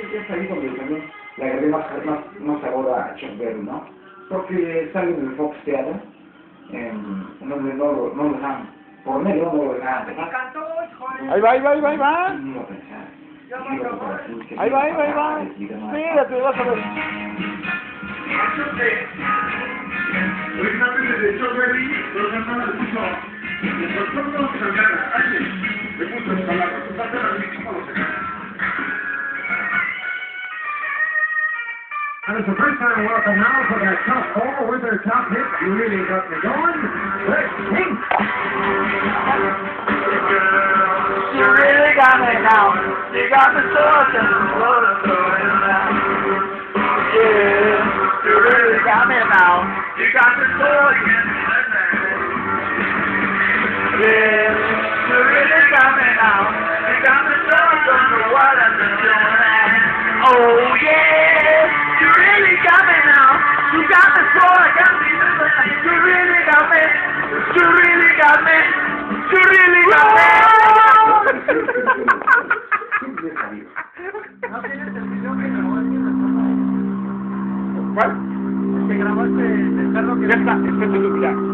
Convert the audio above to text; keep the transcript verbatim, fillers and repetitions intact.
que es ahí donde también le agregué más, más, más sabor a Chuck Berry, ¿no? Porque sale en el Fox Theater, en donde no, no, no lo dejan, por medio no lo dejan. Ahí va, ahí va, ahí va, ahí va. Sí, iba a pensar. Ahí va, ahí va, ahí va. Espérate, vas a ver. Originalmente de Chuck Berry, pero cantaba le puso, el doctor no se gana, alguien le puso las palabras, su parte la misma no se gana. And it's a first time welcome now for that top four with their top hit. You really got me going. Let's sing. You really got me now. You got me talking, going now. Yeah, you really got me now. You got me talking. Yeah, you really got me now. You got me talking, what I'm doing. Oh yeah. You really got me now. You got me so I got me. You really got me. You really got me. You really got me. ¿No tienes el video que grabaste? ¿Cuál? Que grabaste del perro que... Ya está, está en YouTube ya.